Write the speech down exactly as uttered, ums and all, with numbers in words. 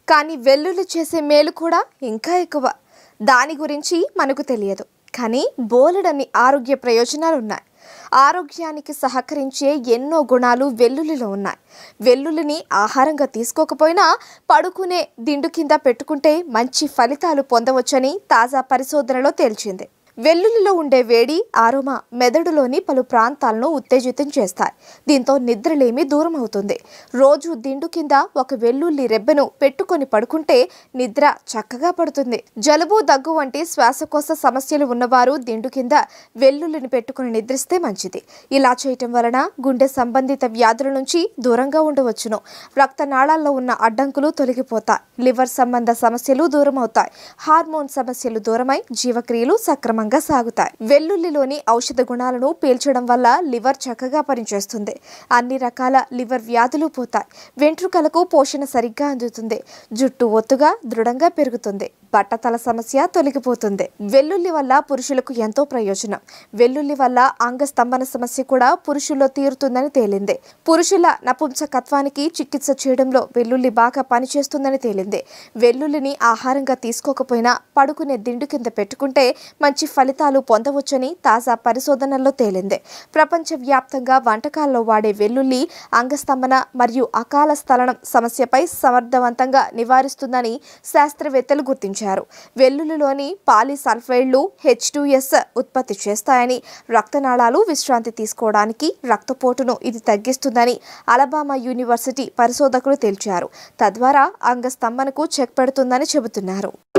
కానీ వెల్లుల్లి చేసే మేలు కూడా ఇంకా ఎక్కువ. దాని గురించి మనకు తెలియదు, కానీ బోలెడన్ని ఆరోగ్య ప్రయోజనాలు ఉన్నాయి. ఆరోగ్యానికి సహకరించే ఎన్నో గుణాలు వెల్లుల్లిలో ఉన్నాయి. వెల్లుల్లిని ఆహారంగా తీసుకోకపోయినా పడుకునే దిండు కింద పెట్టుకుంటే మంచి ఫలితాలు పొందవచ్చని తాజా పరిశోధనలో తేల్చింది. వెల్లుల్లిలో ఉండే వేడి ఆరోమా మెదడులోని పలు ప్రాంతాలను ఉత్తేజితం చేస్తాయి. దీంతో నిద్రలేమి దూరం అవుతుంది. రోజు దిండు కింద ఒక వెల్లుల్లి రెబ్బెను పెట్టుకొని పడుకుంటే నిద్ర చక్కగా పడుతుంది. జలుబు, దగ్గు వంటి శ్వాసకోశ సమస్యలు ఉన్నవారు దిండు కింద వెల్లుల్లిని పెట్టుకుని నిద్రిస్తే మంచిది. ఇలా చేయటం వలన గుండె సంబంధిత వ్యాధుల నుంచి దూరంగా ఉండవచ్చును. రక్తనాళాల్లో ఉన్న అడ్డంకులు తొలగిపోతాయి. లివర్ సంబంధ సమస్యలు దూరం అవుతాయి. హార్మోన్ సమస్యలు దూరమై జీవక్రియలు సక్రమంగా సాగుతాయి. వెల్లుల్లిలోని ఔషధ గుణాలను పీల్చడం వల్ల లివర్ చక్కగా పనిచేస్తుంది. అన్ని రకాల లివర్ వ్యాధులు పోతాయి. వెంట్రుకలకు పోషణ సరిగ్గా అందుతుంది. జుట్టు ఒత్తుగా దృఢంగా పెరుగుతుంది. బట్టతల సమస్య తొలగిపోతుంది. వెల్లుల్లి వల్ల పురుషులకు ఎంతో ప్రయోజనం. వెల్లుల్లి వల్ల అంగస్తంభన సమస్య కూడా పురుషుల్లో తీరుతుందని తేలింది. పురుషుల నపుంసకత్వానికి చికిత్స చేయడంలో వెల్లుల్లి బాగా పనిచేస్తుందని తేలింది. వెల్లుల్లిని ఆహారంగా తీసుకోకపోయినా పడుకునే దిండు కింద పెట్టుకుంటే మంచి ఫలితాలు పొందవచ్చని తాజా పరిశోధనల్లో తేలింది. ప్రపంచవ్యాప్తంగా వంటకాల్లో వాడే వెల్లుల్లి అంగస్తంభన మరియు అకాల స్థలనం సమస్యపై సమర్థవంతంగా నివారిస్తుందని శాస్త్రవేత్తలు గుర్తించారు. వెల్లుల్లిలోని పాలిసల్ఫైడ్లు హెచ్ టూ ఎస్ ఉత్పత్తి చేస్తాయని, రక్తనాళాలు విశ్రాంతి తీసుకోవడానికి రక్తపోటును ఇది తగ్గిస్తుందని అలబామా యూనివర్సిటీ పరిశోధకులు తేల్చారు. తద్వారా అంగస్తంభనకు చెక్ పెడుతుందని చెబుతున్నారు.